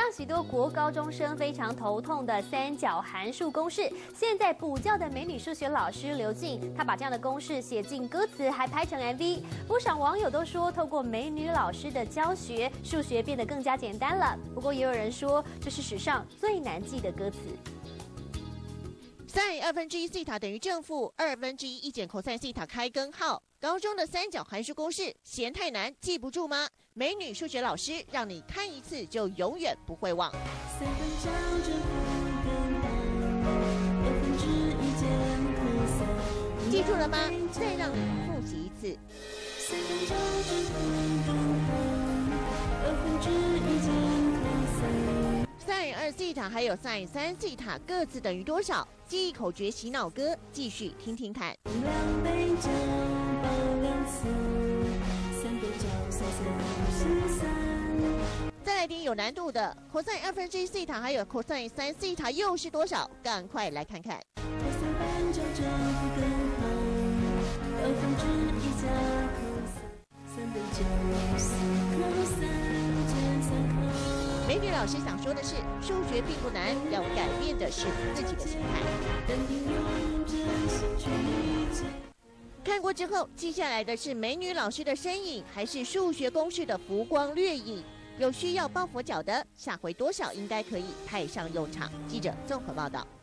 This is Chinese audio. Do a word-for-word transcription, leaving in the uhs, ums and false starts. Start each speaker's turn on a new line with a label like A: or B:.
A: 让许多国高中生非常头痛的三角函数公式，现在补教的美女数学老师刘静，她把这样的公式写进歌词，还拍成 M V。不少网友都说，透过美女老师的教学，数学变得更加简单了。不过也有人说，这是史上最难记的歌词。
B: sin 二分之一西塔等于正负二分之一一减 cos 西塔开根号。高中的三角函数公式嫌太难记不住吗？美女数学老师让你看一次就永远不会忘。三分角正负根号，二分之一减 cos。记住了吗？再让你复习一次。三分角正负根号，二分之一减 cos。 sin 二西塔还有 sin 三西塔各自等于多少？记忆口诀洗脑歌，继续听听看。两倍角报两次，三倍角三三十三。再来听有难度的 cos 二分之一西塔还有 cos 三西塔又是多少？赶快来看看。cos 半角正负根号，二分之一加 cos 三倍角四 cos 减三 cos。 美女老师想说的是，数学并不难，要改变的是自己的心态。看过之后，接下来的是美女老师的身影，还是数学公式的浮光掠影？有需要抱佛脚的，下回多少应该可以派上用场。记者综合报道。